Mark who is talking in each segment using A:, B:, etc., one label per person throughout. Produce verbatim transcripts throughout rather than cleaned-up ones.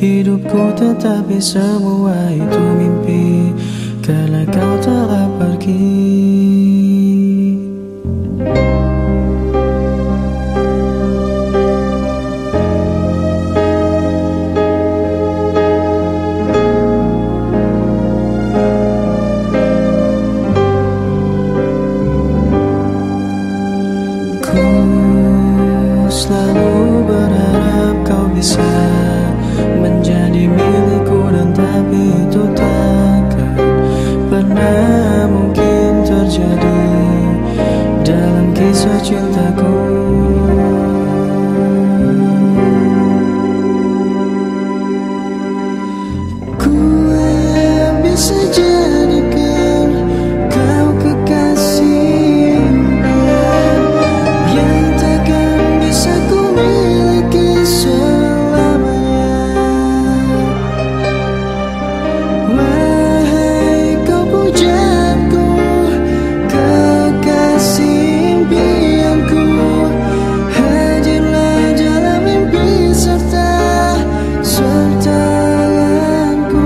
A: hidupku, tetapi semua itu mimpi karena kau telah pergi. Ku selalu berharap kau bisa menjadi milikku, dan tapi itu takkan pernah mungkin terjadi dalam kisah cintaku. Ku bisa jadikan kau kekasih impian yang takkan bisa ku miliki selamanya. Wahai kau pujaanku, kekasih impianku, hadirlah dalam mimpi serta sertaanku.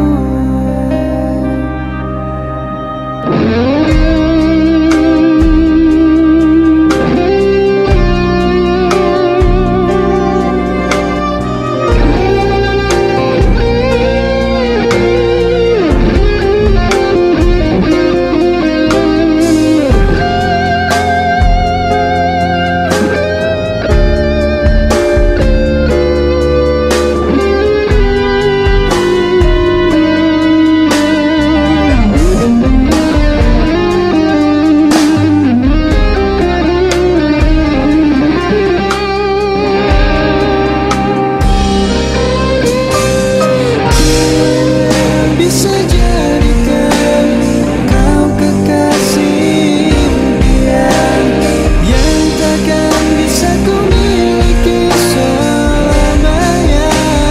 A: Bisa jadikan kau kekasih impian yang takkan bisa ku miliki selamanya.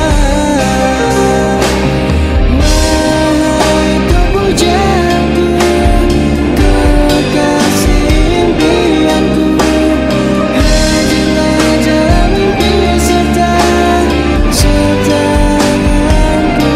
A: Wahai kau pujaanku, kekasih impianku, hadirlah dalam mimpi serta sertaanku.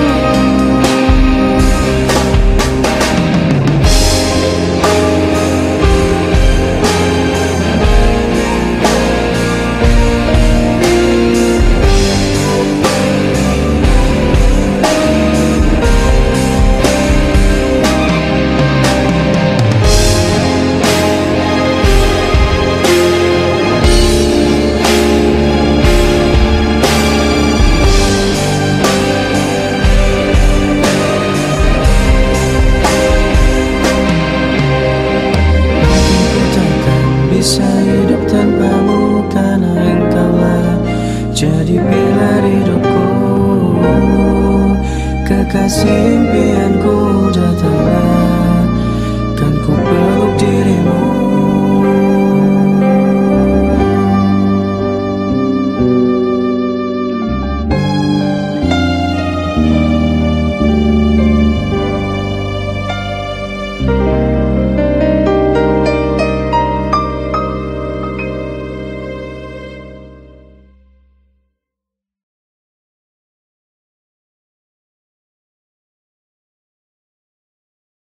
A: Bisa hidup tanpamu karena engkaulah jadi pilar hidupku, kekasih impianku,